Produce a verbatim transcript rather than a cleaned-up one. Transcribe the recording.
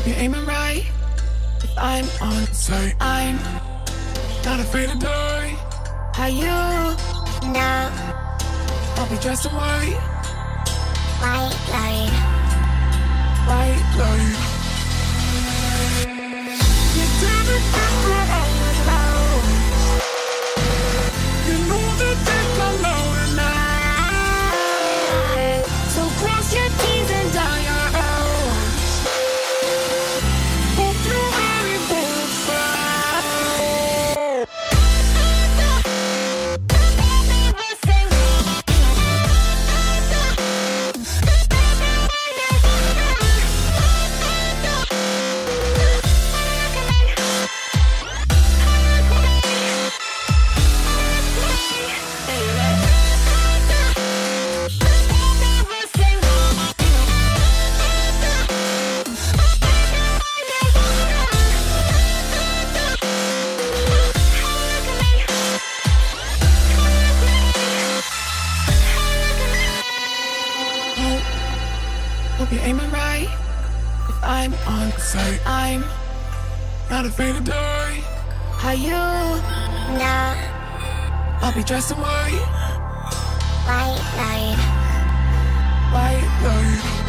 you're aiming right. If I'm on sight, I'm not afraid to die. How you know? I'll be dressed in white. White light. White light. You didn't think that I was wrong. You know that they come lower now. So cross your T's and dot your O's. Hope you're ready for a fight. Hope you're aiming right. If I'm on sight, I'm not afraid to die. How you No. I'll be dressed in white. White light. White light.